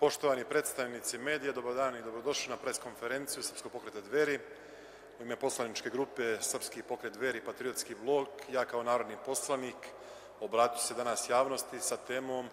Poštovani predstavnici medija, dobar dan i dobrodošli na preskonferenciju Srpskog pokreta Dveri. U ime poslaničke grupe Srpski pokret Dveri i Patriotski blok, ja kao narodni poslanik obraću se danas javnosti sa temom.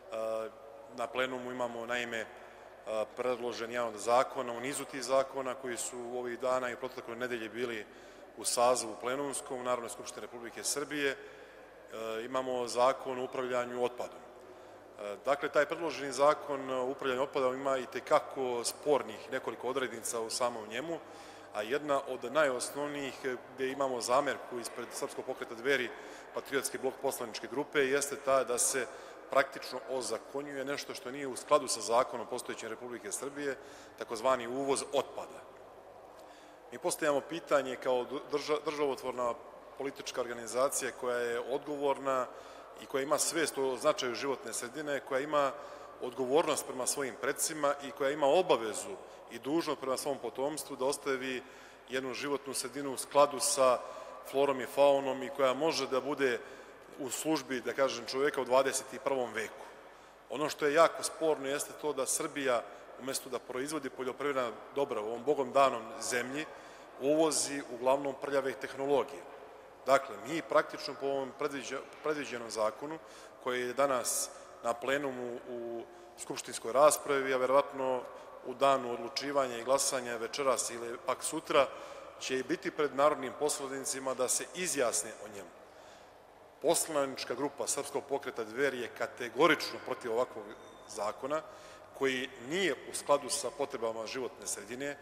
Na plenumu imamo naime predložen jedan od zakona, u nizu tih zakona koji su ovih dana i protekloj nedelji bili u sazivu plenumskom u Narodnoj skupštini Republike Srbije. Imamo zakon o upravljanju otpadom. Dakle, taj predloženi zakon o upravljanju otpadom ima i tekako spornih nekoliko odrednica u samom njemu, a jedna od najosnovnijih gde imamo zamerku ispred Srpskog pokreta Dveri Patriotski blok poslaničke grupe jeste ta da se praktično ozakonjuje nešto što nije u skladu sa zakonom postojećim Republike Srbije, takozvani uvoz otpada. Mi postavljamo pitanje kao državotvorna politička organizacija koja je odgovorna i koja ima svest o značaju životne sredine, koja ima odgovornost prema svojim predsima i koja ima obavezu i dužnost prema svom potomstvu da ostavi jednu životnu sredinu u skladu sa florom i faunom i koja može da bude u službi, da kažem, čoveka u 21. veku. Ono što je jako sporno jeste to da Srbija, umesto da proizvodi poljoprivredna dobra u ovom bogom danom zemlji, uvozi uglavnom prljave tehnologije. Dakle, mi praktično po ovom predviđenom zakonu, koji je danas na plenumu u skupštinskoj raspravi, a verovatno u danu odlučivanja i glasanja večeras ili pak sutra, će biti pred narodnim poslanicima da se izjasne o njemu. Poslanička grupa Srpskog pokreta Dveri je kategorično protiv ovakvog zakona, koji nije u skladu sa potrebama životne sredine,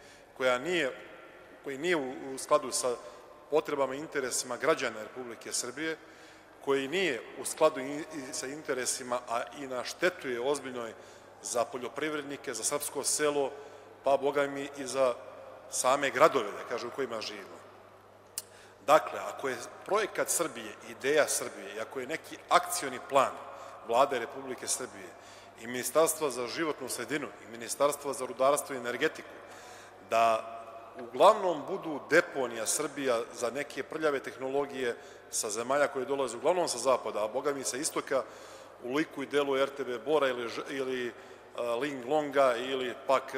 koji nije u skladu sa potrebama i interesima građana Republike Srbije, koji nije u skladu i sa interesima, a i na štetu je ozbiljnoj za poljoprivrednike, za srpsko selo, pa boga mi i za same gradove, da kažem, u kojima živimo. Dakle, ako je projekat Srbije, ideja Srbije, i ako je neki akcioni plan Vlade Republike Srbije i Ministarstva za životnu sredinu i Ministarstva za rudarstvo i energetiku, da uglavnom budu deponija Srbija za neke prljave tehnologije sa zemalja koje dolaze uglavnom sa zapada, a boga mi sa istoka u liku i delu RTB Bora ili Linglonga ili pak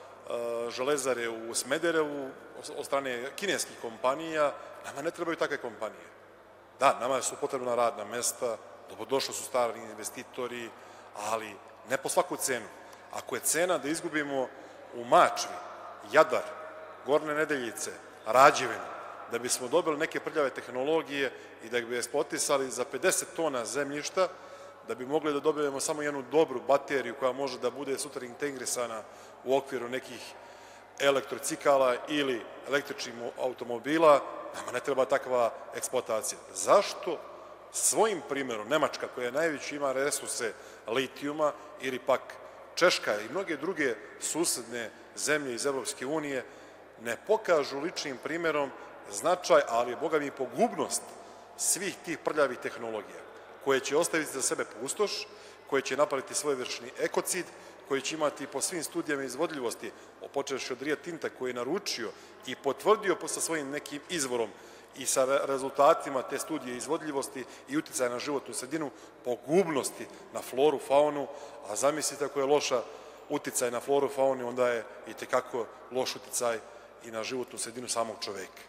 Železare u Smederevu od strane kineskih kompanija, nama ne trebaju takve kompanije. Da, nama su potrebna radna mesta, dobrodošli su stari investitori, ali ne po svaku cenu. Ako je cena da izgubimo u Mačvi, Jadar, Gornje Nedeljice, Rađevinu, da bismo dobili neke prljave tehnologije i da bi eksploatisali za 50 tona zemljišta, da bi mogli da dobijemo samo jednu dobru bateriju koja može da bude sutra integrisana u okviru nekih elektrocikala ili električnih automobila, nama ne treba takva eksploatacija. Zašto svojim primjerom Nemačka, koja najveći ima resurse litijuma, ili pak Češka i mnoge druge susedne zemlje iz Evropske unije, ne pokažu ličnim primjerom značaj, ali boga mi pogubnost svih tih prljavih tehnologija, koje će ostaviti za sebe pustoš, koje će napraviti svojevrsni ekocid, koji će imati po svim studijama izvodljivosti, počevši od Rio Tinta koji je naručio i potvrdio sa svojim nekim izvorom i sa rezultatima te studije izvodljivosti i uticaja na životnu sredinu, pogubnosti na floru, faunu, a zamislite ako je loša uticaj na floru, faunu, onda je i tekako loš uticaj i na životnu sredinu samog čoveka.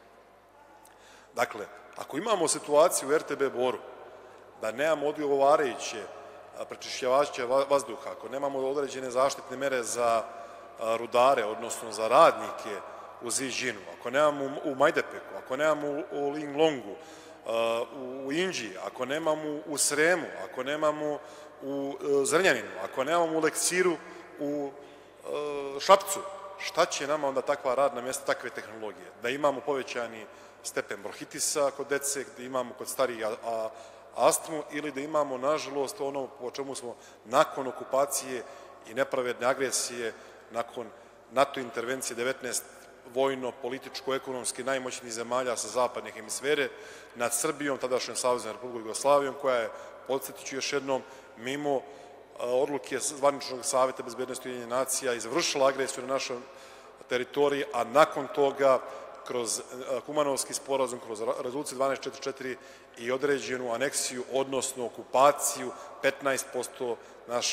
Dakle, ako imamo situaciju u RTB Boru da nemamo odgovarajuće prečišćavače vazduha, ako nemamo određene zaštitne mere za rudare, odnosno za radnike u Ziđinu, ako nemamo u Majdepeku, ako nemamo u Linglongu, u Inđiji, ako nemamo u Sremu, ako nemamo u Zrenjaninu, ako nemamo u Leksiru, u Šapcu, šta će nama onda takva radna mjesta, takve tehnologije? Da imamo povećani stepen bronhitisa kod dece, da imamo kod starijih astmu ili da imamo, nažalost, ono po čemu smo nakon okupacije i nepravedne agresije, nakon NATO intervencije 19 vojno, političko, ekonomski najmoćnijih zemalja sa zapadne hemisfere nad Srbijom, tadašnjom Saveznom Republikom Jugoslavijom, koja je, podsjetit ću još jednom, mimo odluke Zvaničnog saveta bezbednosti Ujedinjenih nacija izvršila agresiju na našoj teritoriji, a nakon toga kroz Kumanovski sporazum, kroz rezoluciju 1244 i određenu aneksiju, odnosno okupaciju 15% naše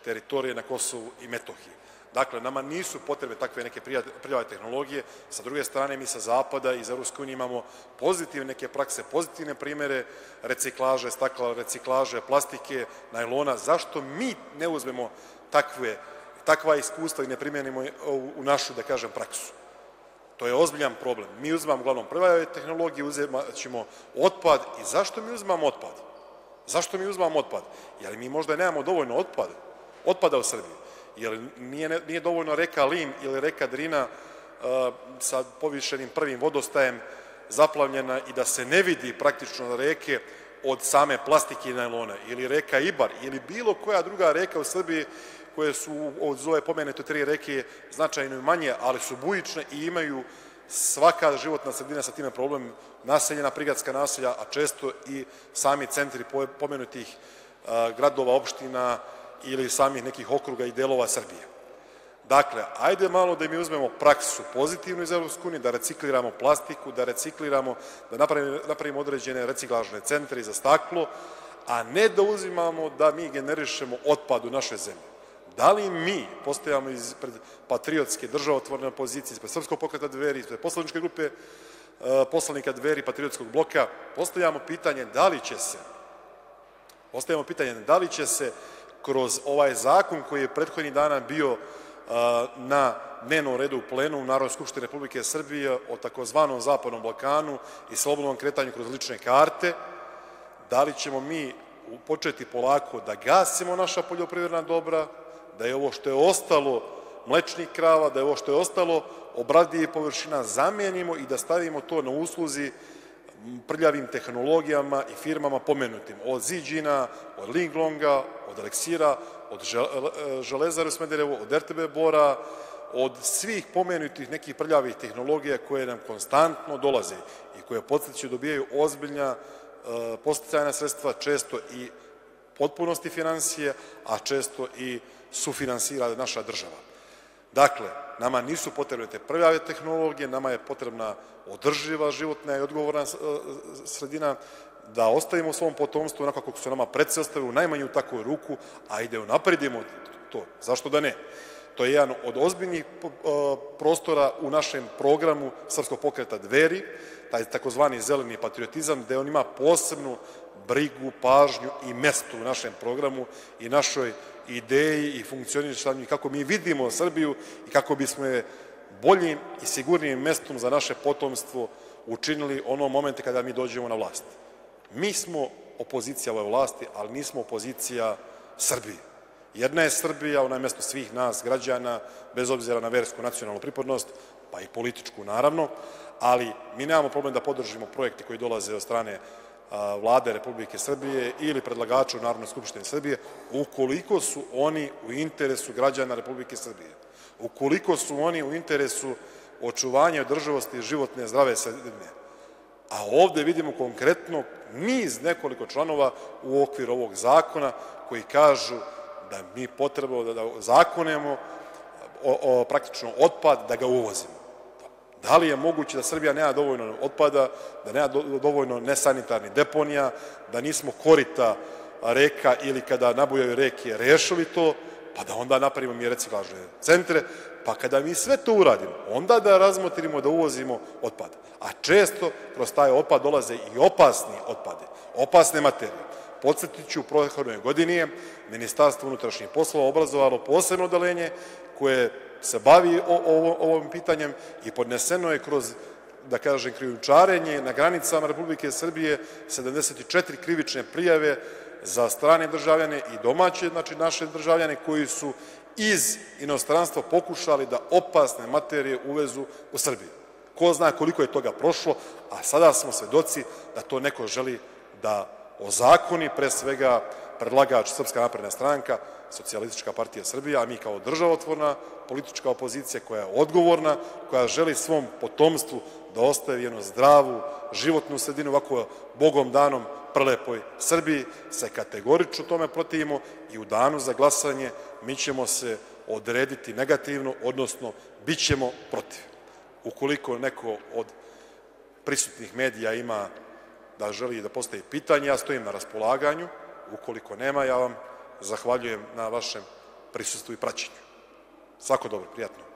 teritorije na Kosovu i Metohiji. Dakle, nama nisu potrebe takve neke prljave tehnologije. Sa druge strane, mi sa Zapada iz Evropske unije imamo pozitivne neke prakse, pozitivne primere reciklaže stakla, reciklaže plastike, najlona. Zašto mi ne uzmemo takva iskustva i ne primjenimo u našu, da kažem, praksu? To je ozbiljan problem. Mi uzimamo uglavnom prljave tehnologije, uzimat ćemo otpad. I zašto mi uzimamo otpad? Zašto mi uzimamo otpad? Jer mi možda nemamo dovoljno otpada u Srbiji. Jer nije dovoljno reka Lim ili reka Drina sa povišenim prvim vodostajem zaplavljena i da se ne vidi praktično reke od same plastike i najlona, ili reka Ibar, ili bilo koja druga reka u Srbiji koje su od ove pomenute 3 reke značajno manje, ali su bujične i imaju svaka životna sredina sa time problem, naseljena prigradska naselja, a često i sami centri pomenutih gradova, opština ili samih nekih okruga i delova Srbije. Dakle, ajde malo da mi uzmemo praksu pozitivnu iz Evropske unije, da recikliramo plastiku, da recikliramo, da napravimo određene reciklažne centre za staklo, a ne da uzimamo da mi generišemo otpad u našoj zemlji. Da li mi postojamo ispred patriotske državotvorne opozicije, ispred Srpskog pokreta Dveri, ispred poslaničke grupe poslanika Dveri, Patriotskog bloka, postavljamo pitanje da li će se kroz ovaj zakon koji je prethodnih dana bio na dnevnom redu u plenumu u Narodnoj skupštini Republike Srbije o takozvanom Zapadnom Balkanu i slobodnom kretanju kroz lične karte, da li ćemo mi početi polako da gasimo naša poljoprivredna dobra, da je ovo što je ostalo mlečnih krava, da je ovo što je ostalo obradivih površina zamenimo i da stavimo to na usluzi prljavim tehnologijama i firmama pomenutim, od Ziđina, od Linglonga, od Aleksira, od Železare u Smederevu, od RTB Bora, od svih pomenutih nekih prljavih tehnologija koje nam konstantno dolaze i koje podsjećaju dobijaju ozbiljna podsticajna sredstva, često i potpunosti financije, a često i sufinansira naša država. Dakle, nama nisu potrebne te prljave tehnologije, nama je potrebna održiva životna i odgovorna sredina, da ostavimo svom potomstvu onako kako su nama predsi ostavili, u najmanju takvu ruku, a i da unapredimo to. Zašto da ne? To je jedan od ozbiljnih prostora u našem programu Srpskog pokreta Dveri, taj takozvani zeleni patriotizam, gde on ima posebnu brigu, pažnju i mesto u našem programu i našoj ideji i funkcionisanju, kako mi vidimo Srbiju i kako bismo je boljim i sigurnijim mestom za naše potomstvo učinili onom momentu kada mi dođemo na vlast. Mi smo opozicija ove vlasti, ali nismo opozicija Srbiji. Jedna je Srbija, ona je mesto svih nas, građana, bez obzira na versku nacionalnu pripadnost, pa i političku naravno, ali mi nemamo problem da podržimo projekte koji dolaze od strane Vlade Republike Srbije ili predlagača u Narodnoj skupštini Srbije, ukoliko su oni u interesu građana Republike Srbije, ukoliko su oni u interesu očuvanja održivosti životne zdrave sredine. A ovde vidimo konkretno niz nekoliko članova u okviru ovog zakona koji kažu da mi potrebno da zakonemo praktično otpad, da ga uvozimo. Da li je moguće da Srbija nema dovoljno otpada, da nema dovoljno nesanitarnih deponija, da nismo korita reka ili kada nabujaju reke rešili to, pa da onda napravimo mi reciklažne centre, pa kada mi sve to uradimo, onda da razmotrimo da uvozimo otpad. A često kroz taj otpad dolaze i opasni otpade, opasne materije. Podsjetit ću, u prethodnoj godini je Ministarstvo unutrašnjih poslova obrazovalo posebno odeljenje koje se bavi ovim pitanjem i podneseno je kroz, da kažem, krijumčarenje na granicama Republike Srbije 74 krivične prijave za strane državljane i domaće, znači naše državljane koji su iz inostranstva pokušali da opasne materije uvezu u Srbiju. Ko zna koliko je toga prošlo, a sada smo svedoci da to neko želi da ozakoni, pre svega predlagač Srpska napredna stranka, Socijalistička partija Srbije, a mi kao državotvorna politička opozicija koja je odgovorna, koja želi svom potomstvu da ostavi jednu zdravu životnu sredinu, ovako Bogom danom prelepoj Srbiji, se kategorično tome protivimo i u danu za glasanje mi ćemo se odrediti negativno, odnosno bit ćemo protiv. Ukoliko neko od prisutnih medija ima da želi da postavi pitanje, ja stojim na raspolaganju. Ukoliko nema, ja vam zahvaljujem na vašem prisustvu i praćenju. Svako dobro, prijatno.